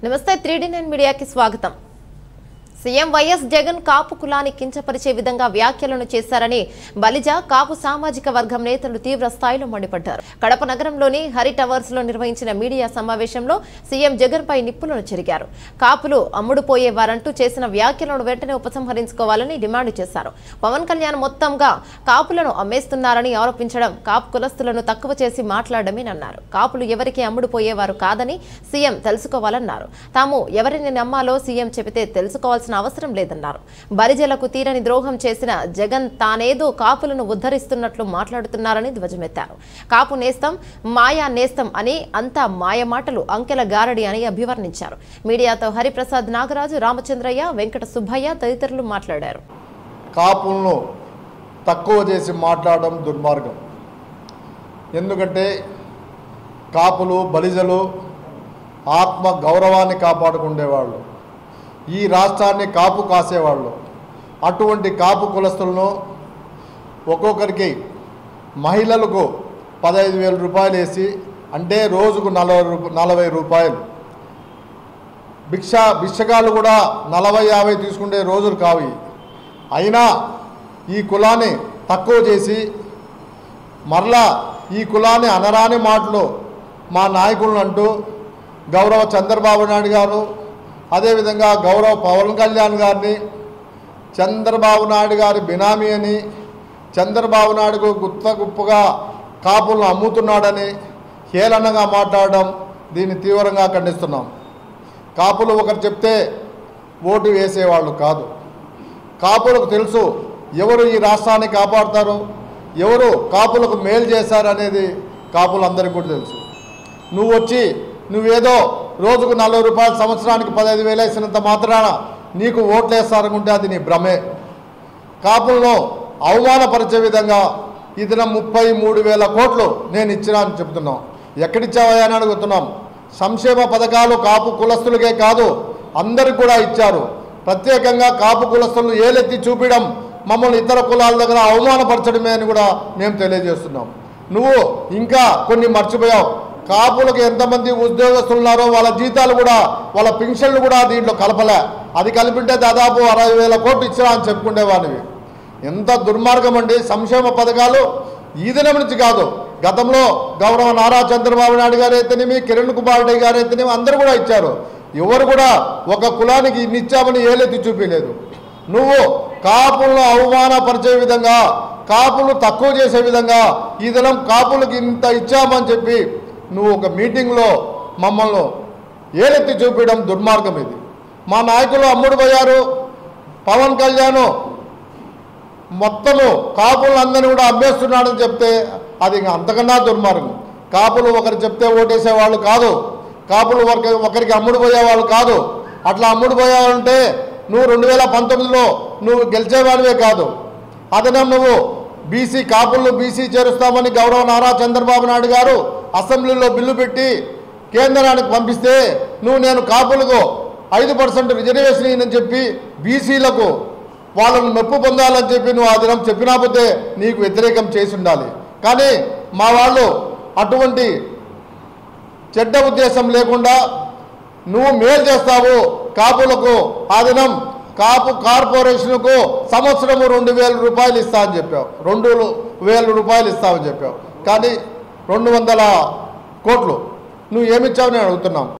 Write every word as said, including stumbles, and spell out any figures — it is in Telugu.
నమస్తే త్రీ డి నైన్ మీడియాకి స్వాగతం। సీఎం వైఎస్ జగన్ కాపు కులాన్ని కించపరిచే విధంగా వ్యాఖ్యలను చేశారని బలిజ కాపు సామాజిక వర్గం నేతలు తీవ్ర స్థాయిలో మండిపడ్డారు। కడప నగరంలోని హరి టవర్స్ లో నిర్వహించిన మీడియా సమావేశంలో సీఎం జగన్ పై నిప్పులను చెరిగారు। కాపులు అమ్ముడుపోయేవారంటూ చేసిన వ్యాఖ్యలను వెంటనే ఉపసంహరించుకోవాలని డిమాండ్ చేశారు। పవన్ కళ్యాణ్ మొత్తంగా కాపులను అమ్మేస్తున్నారని ఆరోపించడం కాపు కులస్తులను తక్కువ చేసి మాట్లాడమేనన్నారు। కాపులు ఎవరికి అమ్ముడుపోయేవారు కాదని సీఎం తెలుసుకోవాలన్నారు। తాము ఎవరిని నమ్మాలో సీఎం చెబితే తెలుసుకోవాల్సిన అవసరం లేదన్నారు। బలిజలకు తీరని ద్రోహం చేసిన జగన్ తానేదో కాపులను ఉద్ధరిస్తున్నట్లు మాట్లాడుతున్నారని ధ్వజమెత్తారు। కాపు నేస్తం మాయా నేస్తం అని అంతా మాయ మాటలు అంకెల గారడి అని అభివర్ణించారు। మీడియాతో హరిప్రసాద్ నాగరాజు, రామచంద్రయ్య, వెంకట సుబ్బయ్య తదితరులు మాట్లాడారు। కాపులను తక్కువ చేసి మాట్లాడడం దుర్మార్గం। ఎందుకంటే కాపులు బలిజలు ఆత్మ గౌరవాన్ని కాపాడుకునేవాళ్ళు, ఈ రాష్ట్రాన్ని కాపు కాసేవాళ్ళు। అటువంటి కాపు కులస్తులను ఒక్కొక్కరికి మహిళలకు పదహైదు వేల రూపాయలు వేసి, అంటే రోజుకు నలభై రూప నలభై రూపాయలు భిక్ష భిక్షగాళ్ళు కూడా నలభై యాభై తీసుకునే రోజులు కావి। అయినా ఈ కులాన్ని తక్కువ చేసి మరలా ఈ కులాన్ని అనరాని మాటలు మా నాయకులను అంటూ గౌరవ చంద్రబాబు నాయుడు గారు, అదేవిధంగా గౌరవ పవన్ కళ్యాణ్ గారిని చంద్రబాబు నాయుడు గారి బినామీ అని, చంద్రబాబు నాయుడుకు గుత్త గుప్పగా కాపులను అమ్ముతున్నాడని హేళనగా మాట్లాడడం, దీన్ని తీవ్రంగా ఖండిస్తున్నాం। కాపులు ఒకరు చెప్తే ఓటు వేసేవాళ్ళు కాదు। కాపులకు తెలుసు ఎవరు ఈ రాష్ట్రాన్ని కాపాడుతారు, ఎవరు కాపులకు మేలు చేశారనేది కాపులందరికీ కూడా తెలుసు। నువ్వు వచ్చి నువ్వేదో రోజుకు నలభై రూపాయలు సంవత్సరానికి పదహైదు వేలు వేసినంత మాత్రాన నీకు ఓట్లు వేస్తారనుకుంటే అది నీ భ్రమే। కాపులను అవమానపరిచే విధంగా ఈ దినం ముప్పై మూడు వేల కోట్లు నేను ఇచ్చినా అని చెప్తున్నాం। ఎక్కడిచ్చావా అని అడుగుతున్నాం। సంక్షేమ పథకాలు కాపు కులస్తులకే కాదు అందరికి కూడా ఇచ్చారు। ప్రత్యేకంగా కాపు కులస్తులను ఏలెత్తి చూపించడం, మమ్మల్ని ఇతర కులాల దగ్గర అవమానపరచడమే అని కూడా మేము తెలియజేస్తున్నాం। నువ్వు ఇంకా కొన్ని మర్చిపోయావు। కాపులకు ఎంతమంది ఉద్యోగస్తులు ఉన్నారో వాళ్ళ జీతాలు కూడా, వాళ్ళ పెన్షన్లు కూడా దీంట్లో కలపలే। అది కలిపింటే దాదాపు అరవై వేల కోట్లు ఇచ్చినా అని చెప్పుకునేవాడివి। ఎంత దుర్మార్గం అండి। సంక్షేమ పథకాలు ఈ దినం నుంచి కాదు, గతంలో గౌరవ నారా చంద్రబాబు నాయుడు గారు అయితేనేమి, కిరణ్ కుమార్ రెడ్డి గారు అయితేనేమి అందరూ కూడా ఇచ్చారు। ఎవరు కూడా ఒక కులానికి ఇన్ని ఇచ్చామని ఏలెత్తి చూపించలేదు। నువ్వు కాపులను అవమానపరిచే విధంగా, కాపులు తక్కువ చేసే విధంగా ఈ దినం కాపులకు ఇంత ఇచ్చామని చెప్పి నువ్వు ఒక మీటింగ్లో మమ్మల్ని ఏలెత్తి చూపించడం దుర్మార్గం ఇది। మా నాయకులు అమ్ముడు పోయారు, పవన్ కళ్యాణ్ మొత్తము కాపులందరినీ కూడా అమ్మేస్తున్నాడని చెప్తే అది ఇంకా అంతకన్నా దుర్మార్గం। కాపులు ఒకరు చెప్తే ఓటేసేవాళ్ళు కాదు, కాపులు ఒకరికి ఒకరికి అమ్ముడు పోయేవాళ్ళు కాదు। అట్లా అమ్ముడు పోయావంటే నువ్వు రెండు వేల పంతొమ్మిదిలో నువ్వు గెలిచేవాడివే కాదు। అదనం నువ్వు బీసీ కాపులను బీసీ చేరుస్తామని గౌరవ నారా చంద్రబాబు నాయుడు గారు అసెంబ్లీలో బిల్లు పెట్టి కేంద్రానికి పంపిస్తే నువ్వు నేను కాపులకు ఐదు పర్సెంట్ రిజర్వేషన్ ఇవ్వని చెప్పి బీసీలకు వాళ్ళను మెప్పు పొందాలని చెప్పి నువ్వు ఆ దినం చెప్పినాపోతే నీకు వ్యతిరేకం చేసి ఉండాలి। కానీ మా వాళ్ళు అటువంటి చెడ్డ ఉద్దేశం లేకుండా నువ్వు మేలు చేస్తావు కాపులకు, ఆ దినం కాపు కార్పొరేషన్కు సంవత్సరము రెండు వేల రూపాయలు ఇస్తా అని చెప్పావు, రెండు వేల రూపాయలు ఇస్తావని చెప్పావు। కానీ రెండు వందల కోట్లు నువ్వు ఏమిచ్చావు నేను అడుగుతున్నాం।